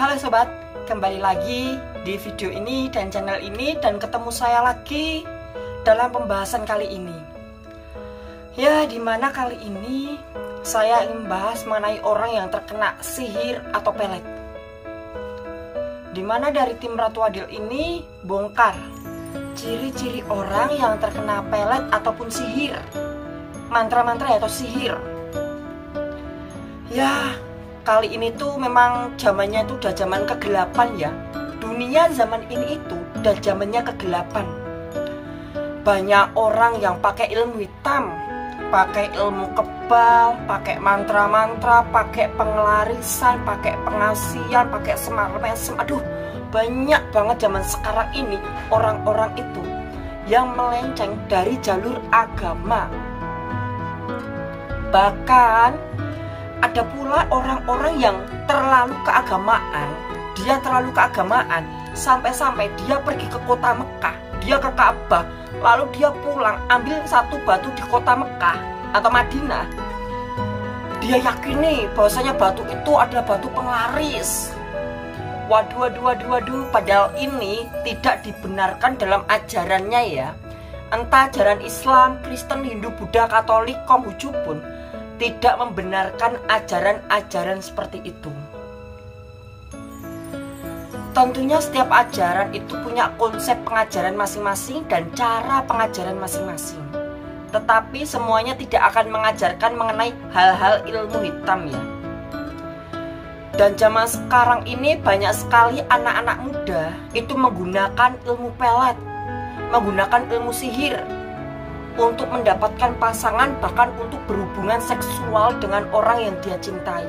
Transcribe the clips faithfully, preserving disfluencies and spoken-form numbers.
Halo sobat, kembali lagi di video ini dan channel ini, dan ketemu saya lagi dalam pembahasan kali ini. Ya, dimana kali ini saya ingin membahas mengenai orang yang terkena sihir atau pelet. Dimana dari tim Ratu Adil ini bongkar ciri-ciri orang yang terkena pelet ataupun sihir, mantra-mantra atau sihir. Ya, kali ini tuh memang zamannya tuh udah zaman kegelapan ya. Dunia zaman ini itu udah zamannya kegelapan. Banyak orang yang pakai ilmu hitam, pakai ilmu kebal, pakai mantra-mantra, pakai pengelarisan, pakai pengasihan, pakai semar mesem. Aduh, banyak banget zaman sekarang ini orang-orang itu yang melenceng dari jalur agama. Bahkan ada pula orang-orang yang terlalu keagamaan. Dia terlalu keagamaan sampai-sampai dia pergi ke kota Mekah, dia ke Ka'bah, lalu dia pulang ambil satu batu di kota Mekah atau Madinah. Dia yakini bahwasanya batu itu adalah batu penglaris. Waduh, waduh, waduh, waduh. Padahal ini tidak dibenarkan dalam ajarannya ya. Entah ajaran Islam, Kristen, Hindu, Buddha, Katolik, Konghucu pun tidak membenarkan ajaran-ajaran seperti itu. Tentunya setiap ajaran itu punya konsep pengajaran masing-masing dan cara pengajaran masing-masing. Tetapi semuanya tidak akan mengajarkan mengenai hal-hal ilmu hitam ya. Dan zaman sekarang ini banyak sekali anak-anak muda itu menggunakan ilmu pelet, menggunakan ilmu sihir untuk mendapatkan pasangan, bahkan untuk berhubungan seksual dengan orang yang dia cintai.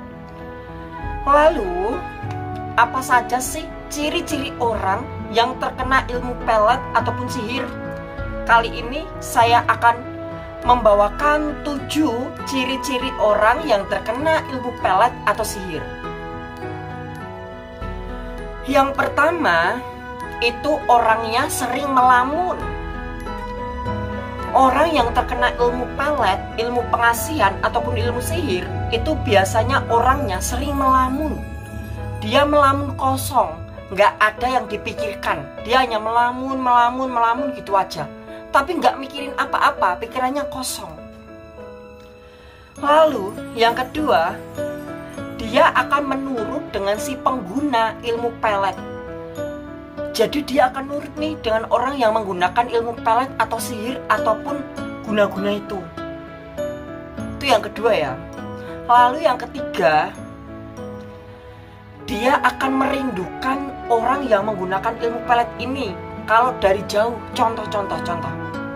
Lalu, apa saja sih ciri-ciri orang yang terkena ilmu pelet ataupun sihir? Kali ini saya akan membawakan tujuh ciri-ciri orang yang terkena ilmu pelet atau sihir. Yang pertama, itu orangnya sering melamun. Orang yang terkena ilmu pelet, ilmu pengasihan ataupun ilmu sihir, itu biasanya orangnya sering melamun. Dia melamun kosong, nggak ada yang dipikirkan. Dia hanya melamun, melamun, melamun gitu aja. Tapi nggak mikirin apa-apa, pikirannya kosong. Lalu yang kedua, dia akan menurut dengan si pengguna ilmu pelet. Jadi dia akan nurut nih dengan orang yang menggunakan ilmu pelet atau sihir ataupun guna-guna itu. Itu yang kedua ya. Lalu yang ketiga, dia akan merindukan orang yang menggunakan ilmu pelet ini kalau dari jauh. Contoh-contoh contoh.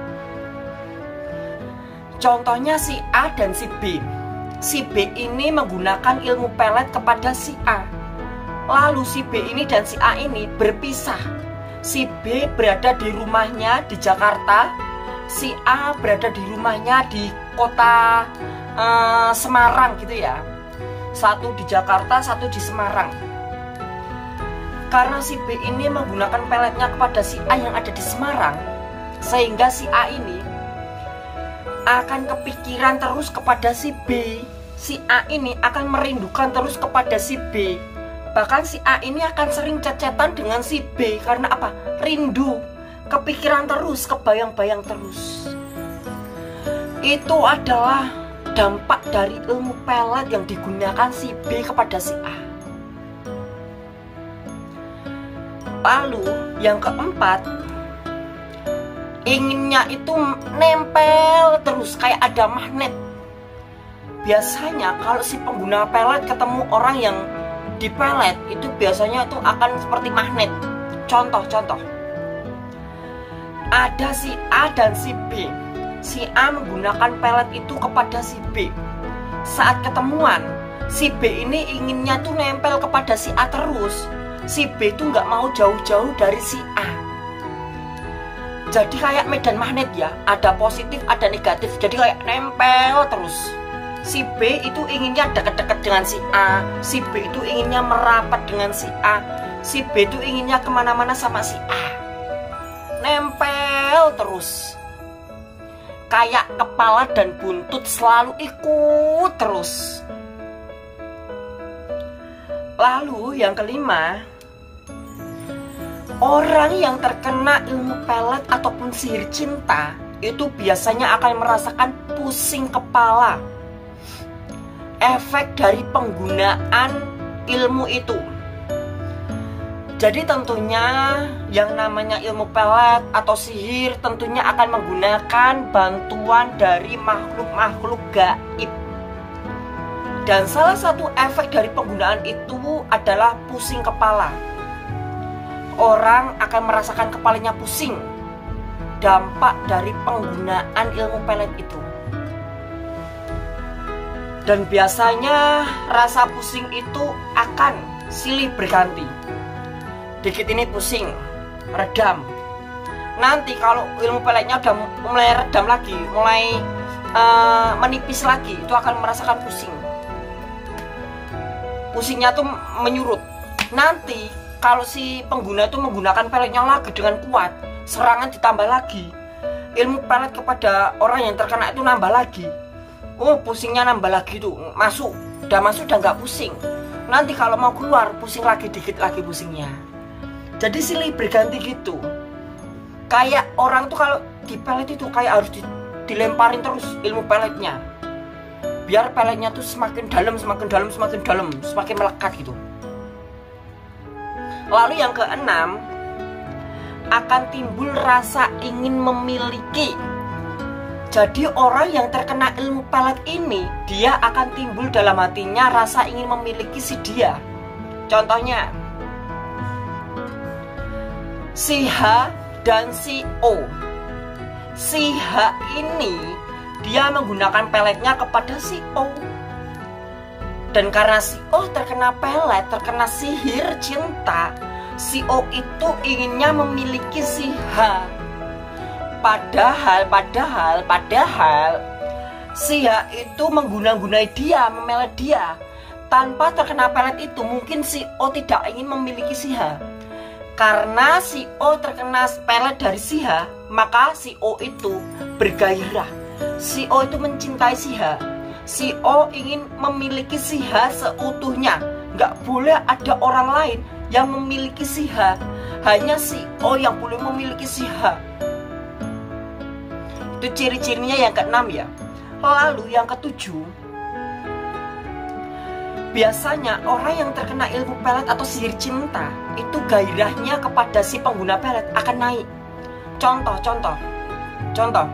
Contohnya si A dan si B. Si B ini menggunakan ilmu pelet kepada si A. Lalu si B ini dan si A ini berpisah. Si B berada di rumahnya di Jakarta, si A berada di rumahnya di kota uh, Semarang gitu ya. Satu di Jakarta, satu di Semarang. Karena si B ini menggunakan peletnya kepada si A yang ada di Semarang, sehingga si A ini akan kepikiran terus kepada si B. Si A ini akan merindukan terus kepada si B. Bahkan si A ini akan sering cecetan dengan si B. Karena apa? Rindu, kepikiran terus, kebayang-bayang terus. Itu adalah dampak dari ilmu pelet yang digunakan si B kepada si A. Lalu yang keempat, inginnya itu nempel terus kayak ada magnet. Biasanya kalau si pengguna pelet ketemu orang yang di pelet, itu biasanya itu akan seperti magnet. Contoh-contoh, ada si A dan si B. Si A menggunakan pelet itu kepada si B. Saat ketemuan, si B ini inginnya tuh nempel kepada si A terus. Si B itu nggak mau jauh-jauh dari si A. Jadi kayak medan magnet ya, ada positif, ada negatif. Jadi kayak nempel terus. Si B itu inginnya dekat-dekat dengan si A, si B itu inginnya merapat dengan si A, si B itu inginnya kemana-mana sama si A. Nempel terus. Kayak kepala dan buntut selalu ikut terus. Lalu yang kelima, orang yang terkena ilmu pelet ataupun sihir cinta itu biasanya akan merasakan pusing kepala, efek dari penggunaan ilmu itu. Jadi tentunya yang namanya ilmu pelet atau sihir tentunya akan menggunakan bantuan dari makhluk-makhluk gaib. Dan salah satu efek dari penggunaan itu adalah pusing kepala. Orang akan merasakan kepalanya pusing, dampak dari penggunaan ilmu pelet itu. Dan biasanya rasa pusing itu akan silih berganti. Dikit ini pusing, redam. Nanti kalau ilmu peletnya udah mulai redam lagi, mulai uh, menipis lagi, itu akan merasakan pusing. Pusingnya tuh menyurut. Nanti kalau si pengguna itu menggunakan peletnya lagi dengan kuat, serangan ditambah lagi, ilmu pelet kepada orang yang terkena itu nambah lagi. Oh, pusingnya nambah lagi tuh, masuk, udah masuk udah nggak pusing. Nanti kalau mau keluar pusing lagi, dikit lagi pusingnya. Jadi silih berganti gitu. Kayak orang tuh kalau di pelet itu kayak harus di, dilemparin terus ilmu peletnya, biar peletnya tuh semakin dalam, semakin dalam, semakin dalam, semakin melekat gitu. Lalu yang keenam, akan timbul rasa ingin memiliki. Jadi orang yang terkena ilmu pelet ini, dia akan timbul dalam hatinya rasa ingin memiliki si dia. Contohnya si H dan si O. Si H ini dia menggunakan peletnya kepada si O. Dan karena si O terkena pelet, terkena sihir cinta, si O itu inginnya memiliki si H. Padahal, padahal, padahal si H itu mengguna-gunai dia, memelet dia. Tanpa terkena pelet itu, mungkin si O tidak ingin memiliki si H. Karena si O terkena pelet dari si H, maka si O itu bergairah. Si O itu mencintai si H. Si O ingin memiliki si H seutuhnya. Nggak boleh ada orang lain yang memiliki si H. Hanya si O yang boleh memiliki si H. Itu ciri-cirinya yang keenam ya. Lalu yang ketujuh, biasanya orang yang terkena ilmu pelet atau sihir cinta itu gairahnya kepada si pengguna pelet akan naik. Contoh, contoh, contoh.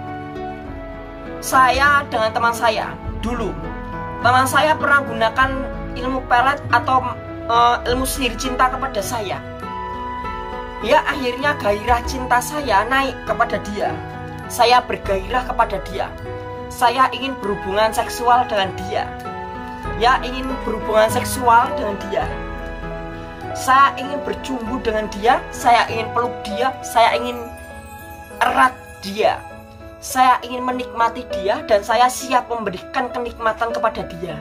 Saya dengan teman saya dulu, teman saya pernah gunakan ilmu pelet atau uh, ilmu sihir cinta kepada saya. Ya akhirnya gairah cinta saya naik kepada dia. Saya bergairah kepada dia. Saya ingin berhubungan seksual dengan dia. Ya ingin berhubungan seksual dengan dia. Saya ingin bercumbu dengan dia. Saya ingin peluk dia. Saya ingin erat dia. Saya ingin menikmati dia. Dan saya siap memberikan kenikmatan kepada dia.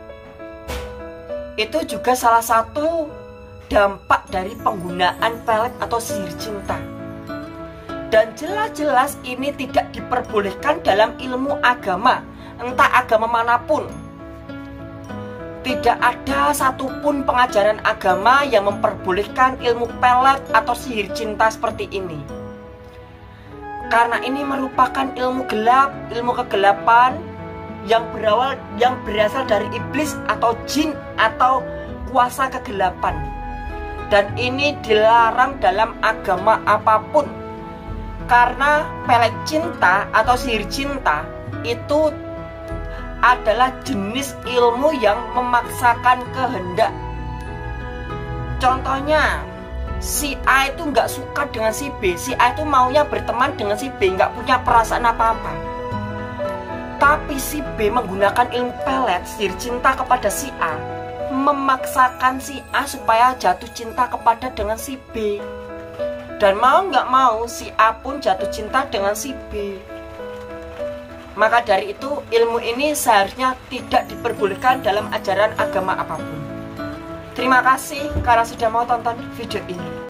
Itu juga salah satu dampak dari penggunaan pelet atau sihir cinta. Dan jelas-jelas ini tidak diperbolehkan dalam ilmu agama, entah agama manapun. Tidak ada satupun pengajaran agama yang memperbolehkan ilmu pelet atau sihir cinta seperti ini. Karena ini merupakan ilmu gelap, ilmu kegelapan yang berawal yang berasal dari iblis atau jin atau kuasa kegelapan. Dan ini dilarang dalam agama apapun. Karena pelet cinta atau sihir cinta itu adalah jenis ilmu yang memaksakan kehendak. Contohnya, si A itu nggak suka dengan si B. Si A itu maunya berteman dengan si B, nggak punya perasaan apa-apa. Tapi si B menggunakan ilmu pelet sihir cinta kepada si A, memaksakan si A supaya jatuh cinta kepada dengan si B. Dan mau nggak mau si A pun jatuh cinta dengan si B. Maka dari itu ilmu ini seharusnya tidak diperbolehkan dalam ajaran agama apapun. Terima kasih karena sudah mau tonton video ini.